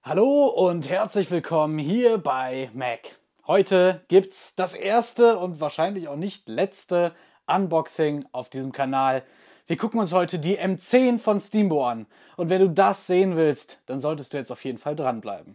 Hallo und herzlich willkommen hier bei Mac. Heute gibt's das erste und wahrscheinlich auch nicht letzte Unboxing auf diesem Kanal. Wir gucken uns heute die M10 von Steambo an. Und wenn du das sehen willst, dann solltest du jetzt auf jeden Fall dranbleiben.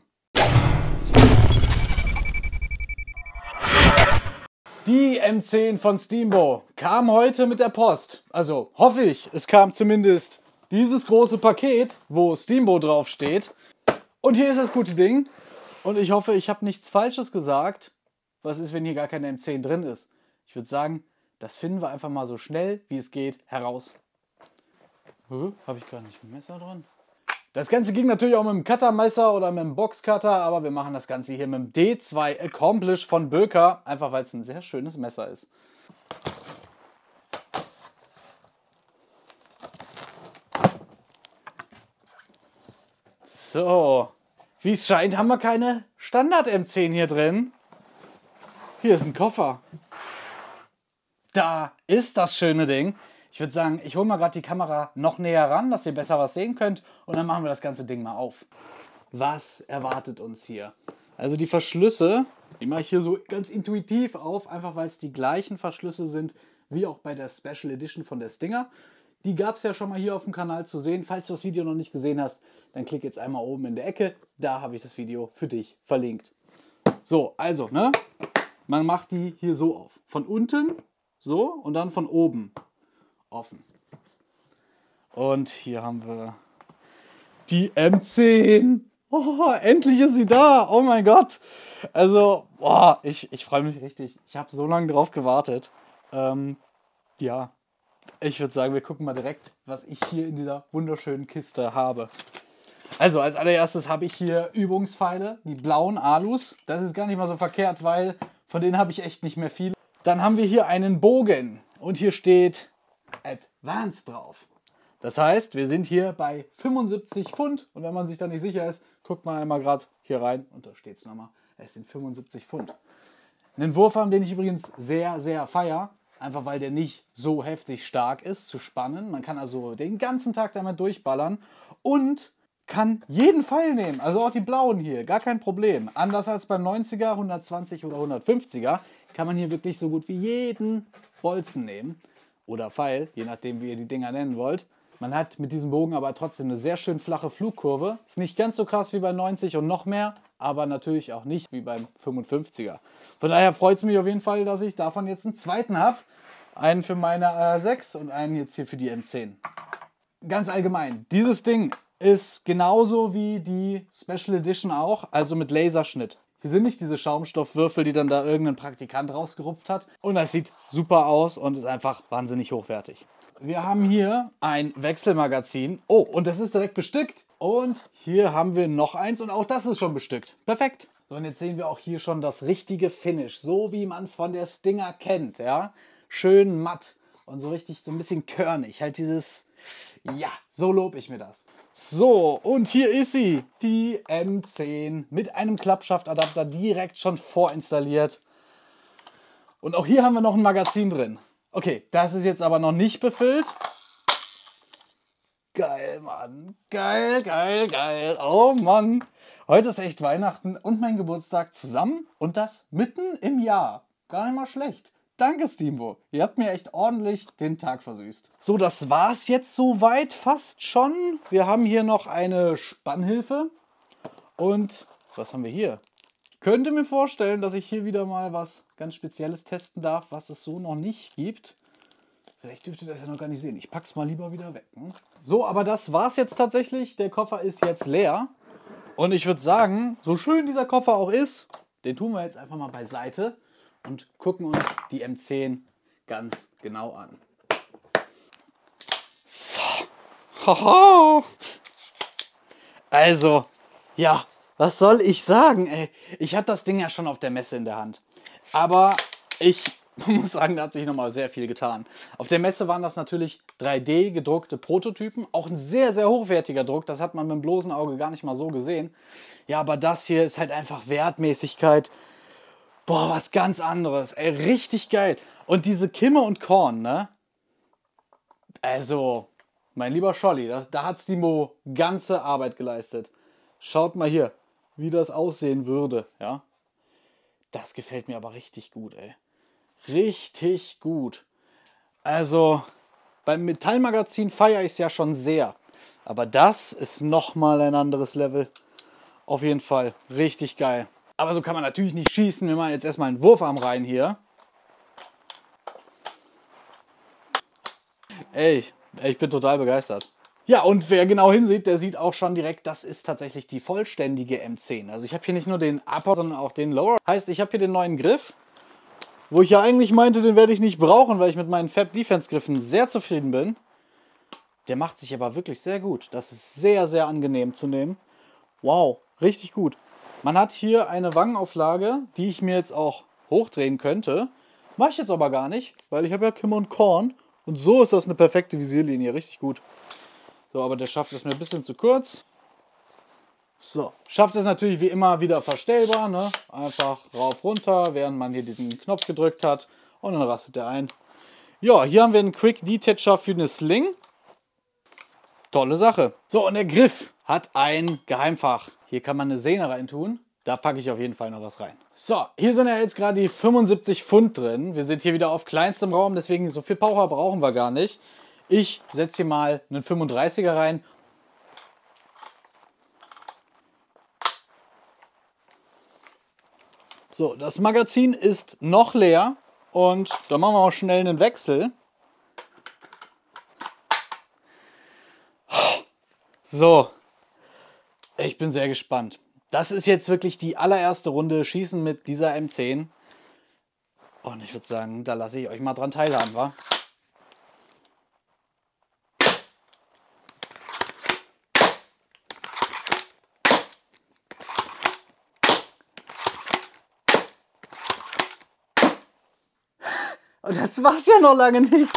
Die M10 von Steambo kam heute mit der Post. Also hoffe ich, es kam zumindest dieses große Paket, wo Steambo draufsteht. Und hier ist das gute Ding. Und ich hoffe, ich habe nichts Falsches gesagt. Was ist, wenn hier gar keine M10 drin ist? Ich würde sagen, das finden wir einfach mal so schnell, wie es geht, heraus. Habe ich gar nicht ein Messer drin? Das Ganze ging natürlich auch mit dem Cuttermesser oder mit dem Boxcutter, aber wir machen das Ganze hier mit dem D2 Accomplish von Böker, einfach weil es ein sehr schönes Messer ist. So, wie es scheint, haben wir keine Standard-M10 hier drin. Hier ist ein Koffer. Da ist das schöne Ding. Ich würde sagen, ich hole mal gerade die Kamera noch näher ran, dass ihr besser was sehen könnt. Und dann machen wir das ganze Ding mal auf. Was erwartet uns hier? Also die Verschlüsse, die mache ich hier so ganz intuitiv auf, einfach weil es die gleichen Verschlüsse sind wie auch bei der Special Edition von der Stinger. Die gab es ja schon mal hier auf dem Kanal zu sehen. Falls du das Video noch nicht gesehen hast, dann klick jetzt einmal oben in der Ecke. Da habe ich das Video für dich verlinkt. So, also, ne? Man macht die hier so auf. Von unten so und dann von oben offen. Und hier haben wir die M10. Oh, endlich ist sie da. Oh mein Gott. Also, boah, ich freue mich richtig. Ich habe so lange drauf gewartet. Ja. Ich würde sagen, wir gucken mal direkt, was ich hier in dieser wunderschönen Kiste habe. Also als allererstes habe ich hier Übungspfeile, die blauen Alus. Das ist gar nicht mal so verkehrt, weil von denen habe ich echt nicht mehr viele. Dann haben wir hier einen Bogen und hier steht Advanced drauf. Das heißt, wir sind hier bei 75 Pfund und wenn man sich da nicht sicher ist, guckt man einmal gerade hier rein und da steht es nochmal, es sind 75 Pfund. Einen Wurfarm, den ich übrigens sehr, sehr feiere. Einfach weil der nicht so heftig stark ist zu spannen. Man kann also den ganzen Tag damit durchballern und kann jeden Pfeil nehmen. Also auch die blauen hier, gar kein Problem. Anders als beim 90er, 120 oder 150er kann man hier wirklich so gut wie jeden Bolzen nehmen. Oder Pfeil, je nachdem wie ihr die Dinger nennen wollt. Man hat mit diesem Bogen aber trotzdem eine sehr schön flache Flugkurve. Ist nicht ganz so krass wie bei 90 und noch mehr, aber natürlich auch nicht wie beim 55er. Von daher freut es mich auf jeden Fall, dass ich davon jetzt einen zweiten habe. Einen für meine A6 und einen jetzt hier für die M10. Ganz allgemein, dieses Ding ist genauso wie die Special Edition auch, also mit Laserschnitt. Hier sind nicht diese Schaumstoffwürfel, die dann da irgendein Praktikant rausgerupft hat. Und das sieht super aus und ist einfach wahnsinnig hochwertig. Wir haben hier ein Wechselmagazin. Oh, und das ist direkt bestückt. Und hier haben wir noch eins und auch das ist schon bestückt. Perfekt. So, und jetzt sehen wir auch hier schon das richtige Finish, so wie man es von der Stinger kennt, ja. Schön matt und so richtig so ein bisschen körnig. Halt dieses, ja, so lobe ich mir das. So, und hier ist sie, die M10 mit einem Klappschaftadapter direkt schon vorinstalliert. Und auch hier haben wir noch ein Magazin drin. Okay, das ist jetzt aber noch nicht befüllt. Geil, Mann. Geil, geil, geil. Oh Mann. Heute ist echt Weihnachten und mein Geburtstag zusammen und das mitten im Jahr. Gar nicht mal schlecht. Danke, Steambo. Ihr habt mir echt ordentlich den Tag versüßt. So, das war's jetzt soweit fast schon. Wir haben hier noch eine Spannhilfe. Und was haben wir hier? Ich könnte mir vorstellen, dass ich hier wieder mal was ganz Spezielles testen darf, was es so noch nicht gibt. Vielleicht dürft ihr das ja noch gar nicht sehen. Ich pack's mal lieber wieder weg. Ne? So, aber das war's jetzt tatsächlich. Der Koffer ist jetzt leer. Und ich würde sagen, so schön dieser Koffer auch ist, den tun wir jetzt einfach mal beiseite und gucken uns die M10 ganz genau an. So. Hoho. Also, ja, was soll ich sagen, ey? Ich hatte das Ding ja schon auf der Messe in der Hand. Aber ich muss sagen, da hat sich nochmal sehr viel getan. Auf der Messe waren das natürlich 3D gedruckte Prototypen. Auch ein sehr, sehr hochwertiger Druck. Das hat man mit dem bloßen Auge gar nicht mal so gesehen. Ja, aber das hier ist halt einfach Wertmäßigkeit. Boah, was ganz anderes. Ey, richtig geil. Und diese Kimme und Korn, ne? Also, mein lieber Scholli, da hat Steambo ganze Arbeit geleistet. Schaut mal hier, wie das aussehen würde, ja. Das gefällt mir aber richtig gut, ey. Richtig gut. Also, beim Metallmagazin feiere ich es ja schon sehr. Aber das ist nochmal ein anderes Level. Auf jeden Fall. Richtig geil. Aber so kann man natürlich nicht schießen. Wir machen jetzt erstmal einen Wurfarm rein hier. Ey, ich bin total begeistert. Ja, und wer genau hinsieht, der sieht auch schon direkt, das ist tatsächlich die vollständige M10. Also ich habe hier nicht nur den Upper, sondern auch den Lower. Heißt, ich habe hier den neuen Griff, wo ich ja eigentlich meinte, den werde ich nicht brauchen, weil ich mit meinen Fab Defense Griffen sehr zufrieden bin. Der macht sich aber wirklich sehr gut. Das ist sehr, sehr angenehm zu nehmen. Wow, richtig gut. Man hat hier eine Wangenauflage, die ich mir jetzt auch hochdrehen könnte. Mache ich jetzt aber gar nicht, weil ich habe ja Kim und Korn. Und so ist das eine perfekte Visierlinie. Richtig gut. So, aber der Schaft ist mir ein bisschen zu kurz. So, Schaft ist natürlich wie immer wieder verstellbar. Ne? Einfach rauf, runter, während man hier diesen Knopf gedrückt hat. Und dann rastet der ein. Ja, hier haben wir einen Quick Detacher für eine Sling. Tolle Sache. So, und der Griff hat ein Geheimfach. Hier kann man eine Sehne reintun. Da packe ich auf jeden Fall noch was rein. So, hier sind ja jetzt gerade die 75 Pfund drin. Wir sind hier wieder auf kleinstem Raum, deswegen so viel Power brauchen wir gar nicht. Ich setze hier mal einen 35er rein. So, das Magazin ist noch leer und da machen wir auch schnell einen Wechsel. So, ich bin sehr gespannt. Das ist jetzt wirklich die allererste Runde Schießen mit dieser M10. Und ich würde sagen, da lasse ich euch mal dran teilhaben, wa? Und das war's ja noch lange nicht.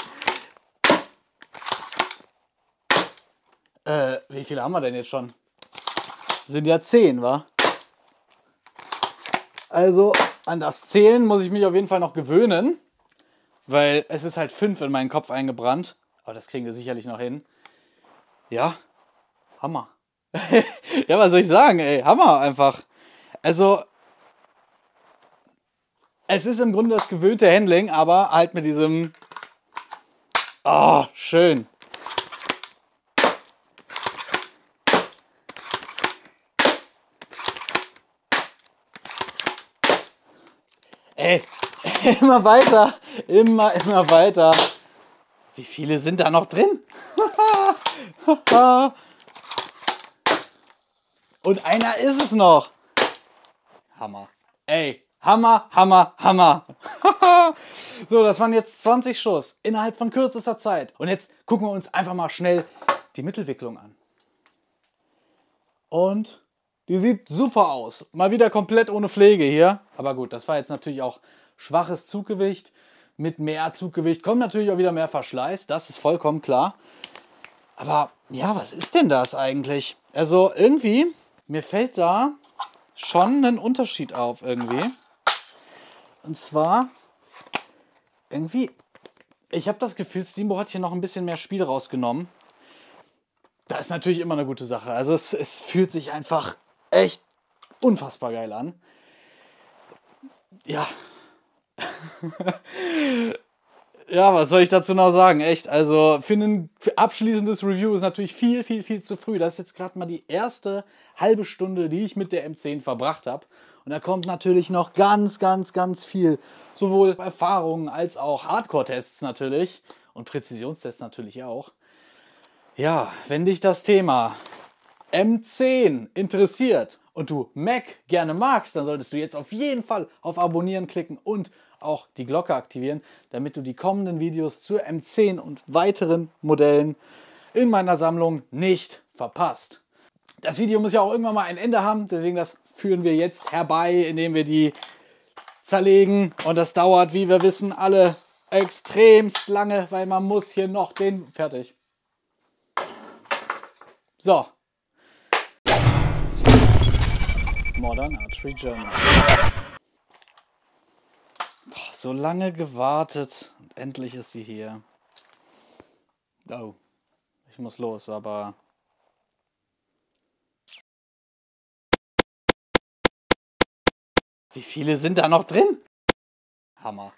Wie viele haben wir denn jetzt schon? Sind ja 10, wa? Also an das Zählen muss ich mich auf jeden Fall noch gewöhnen. Weil es ist halt 5 in meinen Kopf eingebrannt. Aber das kriegen wir sicherlich noch hin. Ja, Hammer. Ja, was soll ich sagen, ey? Hammer einfach. Also, es ist im Grunde das gewöhnte Handling, aber halt mit diesem... Oh, schön. Ey, immer weiter, immer weiter. Wie viele sind da noch drin? Und einer ist es noch. Hammer. Ey, Hammer, Hammer, Hammer. So, das waren jetzt 20 Schuss innerhalb von kürzester Zeit. Und jetzt gucken wir uns einfach mal schnell die Mittelwicklung an. Und die sieht super aus. Mal wieder komplett ohne Pflege hier. Aber gut, das war jetzt natürlich auch schwaches Zuggewicht. Mit mehr Zuggewicht kommt natürlich auch wieder mehr Verschleiß. Das ist vollkommen klar. Aber ja, was ist denn das eigentlich? Also irgendwie, mir fällt da schon ein Unterschied auf irgendwie. Und zwar, irgendwie, ich habe das Gefühl, Steambo hat hier noch ein bisschen mehr Spiel rausgenommen. Das ist natürlich immer eine gute Sache. Also es fühlt sich einfach echt unfassbar geil an. Ja. Ja, was soll ich dazu noch sagen? Echt, also für ein abschließendes Review ist natürlich viel, viel, viel zu früh. Das ist jetzt gerade mal die erste halbe Stunde, die ich mit der M10 verbracht habe. Und da kommt natürlich noch ganz, ganz, ganz viel. Sowohl Erfahrungen als auch Hardcore-Tests natürlich. Und Präzisionstests natürlich auch. Ja, wenn dich das Thema M10 interessiert und du Mac gerne magst, dann solltest du jetzt auf jeden Fall auf Abonnieren klicken und auch die Glocke aktivieren, damit du die kommenden Videos zur M10 und weiteren Modellen in meiner Sammlung nicht verpasst. Das Video muss ja auch irgendwann mal ein Ende haben, deswegen das führen wir jetzt herbei, indem wir die zerlegen. Und das dauert, wie wir wissen, alle extremst lange, weil man muss hier noch den... Fertig. So. Modern Archery Journal. Boah, so lange gewartet und endlich ist sie hier. Oh, ich muss los, aber Wie viele sind da noch drin? Hammer.